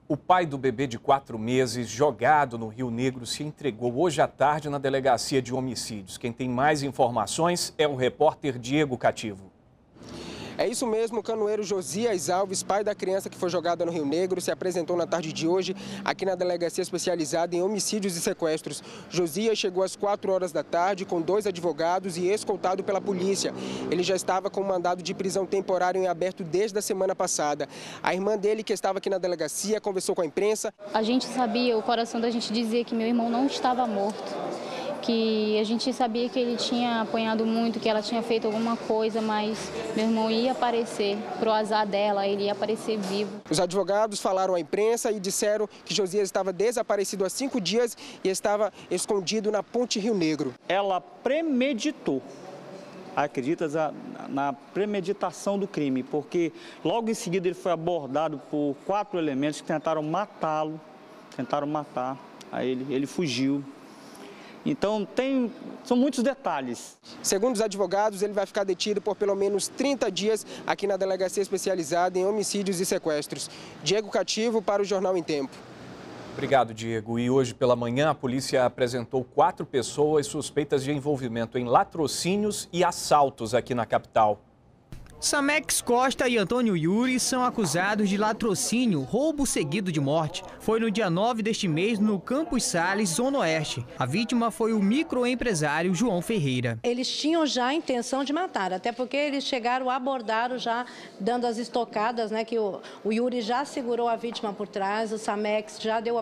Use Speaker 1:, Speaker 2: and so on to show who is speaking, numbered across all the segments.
Speaker 1: O pai do bebê de 4 meses, jogado no Rio Negro, se entregou hoje à tarde na Delegacia de Homicídios. Quem tem mais informações é o repórter Diego Cativo.
Speaker 2: É isso mesmo, o canoeiro Josias Alves, pai da criança que foi jogada no Rio Negro, se apresentou na tarde de hoje aqui na Delegacia Especializada em Homicídios e Sequestros. Josias chegou às 4 horas da tarde com 2 advogados e escoltado pela polícia. Ele já estava com mandado de prisão temporário em aberto desde a semana passada. A irmã dele, que estava aqui na delegacia, conversou com a imprensa.
Speaker 3: A gente sabia, o coração da gente dizia que meu irmão não estava morto. Que a gente sabia que ele tinha apanhado muito, que ela tinha feito alguma coisa, mas meu irmão ia aparecer, pro azar dela, ele ia aparecer vivo.
Speaker 2: Os advogados falaram à imprensa e disseram que Josias estava desaparecido há 5 dias e estava escondido na Ponte Rio Negro.
Speaker 4: Ela premeditou, acredita na premeditação do crime, porque logo em seguida ele foi abordado por 4 elementos que tentaram matá-lo, tentaram matar, aí ele fugiu. Então, são muitos detalhes.
Speaker 2: Segundo os advogados, ele vai ficar detido por pelo menos 30 dias aqui na Delegacia Especializada em Homicídios e Sequestros. Diego Cativo para o Jornal em Tempo.
Speaker 1: Obrigado, Diego. E hoje pela manhã a polícia apresentou 4 pessoas suspeitas de envolvimento em latrocínios e assaltos aqui na capital.
Speaker 5: Samex Costa e Antônio Yuri são acusados de latrocínio, roubo seguido de morte. Foi no dia 9 deste mês no Campos Sales, Zona Oeste. A vítima foi o microempresário João Ferreira.
Speaker 6: Eles tinham já a intenção de matar, até porque eles chegaram, abordaram já, dando as estocadas, né, que o Yuri já segurou a vítima por trás, o Samex já deu o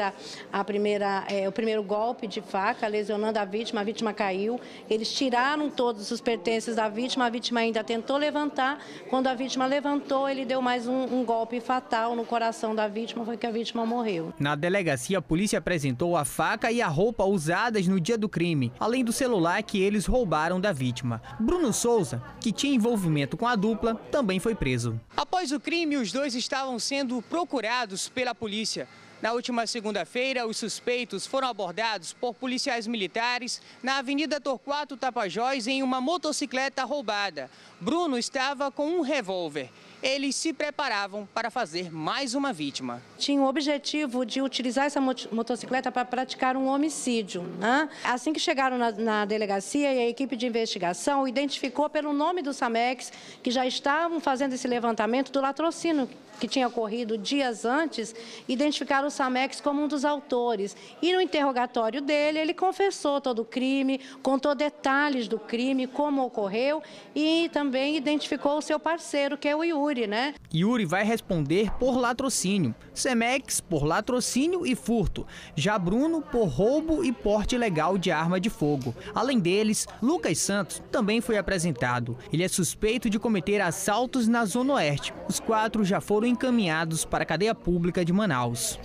Speaker 6: primeiro golpe de faca, lesionando a vítima caiu. Eles tiraram todos os pertences da vítima, a vítima ainda tentou levantar. Quando a vítima levantou, ele deu mais um golpe fatal no coração da vítima, foi que a vítima morreu.
Speaker 5: Na delegacia, a polícia apresentou a faca e a roupa usadas no dia do crime, além do celular que eles roubaram da vítima. Bruno Souza, que tinha envolvimento com a dupla, também foi preso. Após o crime, os dois estavam sendo procurados pela polícia. Na última segunda-feira, os suspeitos foram abordados por policiais militares na Avenida Torquato Tapajós em uma motocicleta roubada. Bruno estava com um revólver. Eles se preparavam para fazer mais uma vítima.
Speaker 6: Tinha o objetivo de utilizar essa motocicleta para praticar um homicídio, né? Assim que chegaram na delegacia, e a equipe de investigação identificou pelo nome do Samex que já estavam fazendo esse levantamento do latrocínio que tinha ocorrido dias antes, identificaram o Samex como um dos autores. E no interrogatório dele, ele confessou todo o crime, contou detalhes do crime, como ocorreu, e também identificou o seu parceiro, que é o Yuri, né?
Speaker 5: Yuri vai responder por latrocínio, Samex por latrocínio e furto, já Bruno por roubo e porte ilegal de arma de fogo. Além deles, Lucas Santos também foi apresentado. Ele é suspeito de cometer assaltos na Zona Oeste. Os 4 já foram encaminhados para a cadeia pública de Manaus.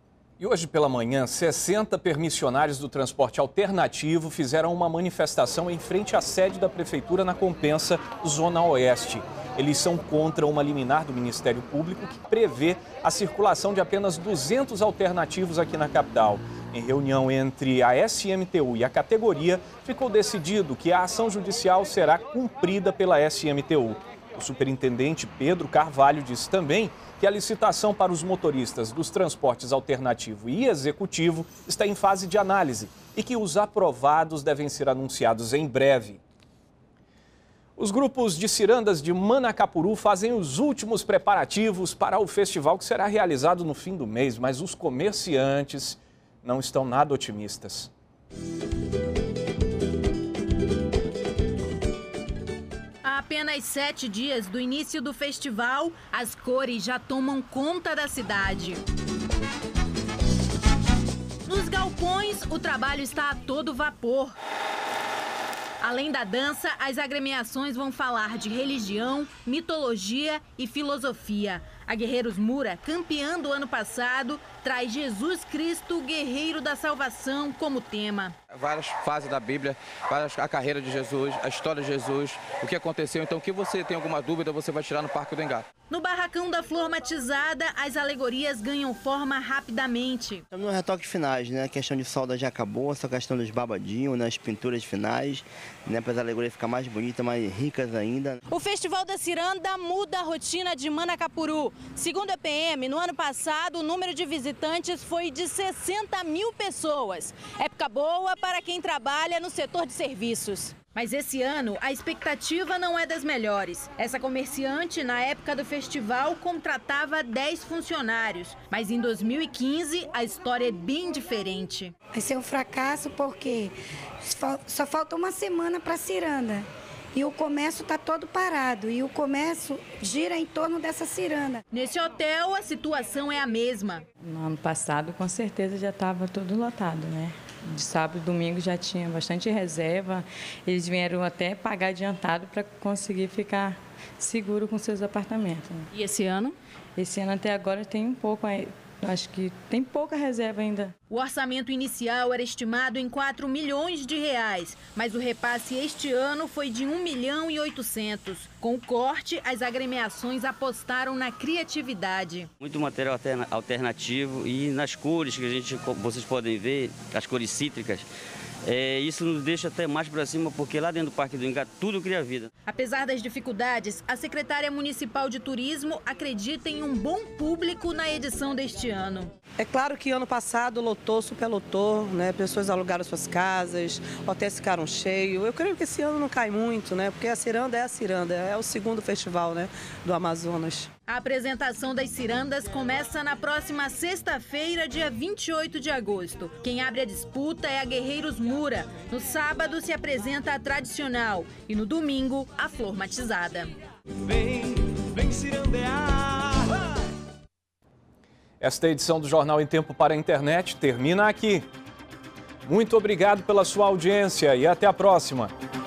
Speaker 1: E hoje pela manhã, 60 permissionários do transporte alternativo fizeram uma manifestação em frente à sede da Prefeitura na Compensa, Zona Oeste. Eles são contra uma liminar do Ministério Público que prevê a circulação de apenas 200 alternativos aqui na capital. Em reunião entre a SMTU e a categoria, ficou decidido que a ação judicial será cumprida pela SMTU. O superintendente Pedro Carvalho disse também que a licitação para os motoristas dos transportes alternativo e executivo está em fase de análise e que os aprovados devem ser anunciados em breve. Os grupos de cirandas de Manacapuru fazem os últimos preparativos para o festival que será realizado no fim do mês, mas os comerciantes não estão nada otimistas.
Speaker 7: Há apenas 7 dias do início do festival, as cores já tomam conta da cidade. Nos galpões, o trabalho está a todo vapor. Além da dança, as agremiações vão falar de religião, mitologia e filosofia. A Guerreiros Mura, campeã do ano passado, traz Jesus Cristo, o guerreiro da salvação, como tema.
Speaker 8: Várias fases da Bíblia, a carreira de Jesus, a história de Jesus, o que aconteceu. Então, o que você tem alguma dúvida, você vai tirar no Parque do Engato.
Speaker 7: No barracão da Flor Matizada, as alegorias ganham forma rapidamente.
Speaker 9: Estamos nos retoques finais, né? A questão de solda já acabou, só a questão dos babadinhos, nas pinturas finais, né? Para as alegorias ficar mais bonitas, mais ricas ainda.
Speaker 7: O Festival da Ciranda muda a rotina de Manacapuru. Segundo a PM, no ano passado, o número de visitantes foi de 60 mil pessoas. Época boa para quem trabalha no setor de serviços. Mas esse ano, a expectativa não é das melhores. Essa comerciante, na época do festival, contratava 10 funcionários. Mas em 2015, a história é bem diferente.
Speaker 10: Vai ser um fracasso porque só falta uma semana para a ciranda. E o comércio está todo parado, e o comércio gira em torno dessa ciranda.
Speaker 7: Nesse hotel, a situação é a mesma.
Speaker 11: No ano passado, com certeza, já estava tudo lotado, né? De sábado e domingo já tinha bastante reserva. Eles vieram até pagar adiantado para conseguir ficar seguro com seus apartamentos. Né?
Speaker 7: E esse ano?
Speaker 11: Esse ano até agora tem um pouco, acho que tem pouca reserva ainda.
Speaker 7: O orçamento inicial era estimado em 4 milhões de reais, mas o repasse este ano foi de 1,8 milhão. Com o corte, as agremiações apostaram na criatividade.
Speaker 12: Muito material alternativo e nas cores que vocês podem ver, as cores cítricas. Isso nos deixa até mais para cima, porque lá dentro do Parque do Ingá tudo cria vida.
Speaker 7: Apesar das dificuldades, a secretária municipal de turismo acredita em um bom público na edição deste ano.
Speaker 13: É claro que ano passado lotou, superlotou, né? Pessoas alugaram suas casas, hotéis ficaram cheios. Eu creio que esse ano não cai muito, né? Porque a ciranda, é o segundo festival, né, do Amazonas.
Speaker 7: A apresentação das cirandas começa na próxima sexta-feira, dia 28 de agosto. Quem abre a disputa é a Guerreiros Mura. No sábado se apresenta a tradicional e no domingo a flor matizada.
Speaker 14: Vem cirandear!
Speaker 1: Esta edição do Jornal em Tempo para a Internet termina aqui. Muito obrigado pela sua audiência e até a próxima.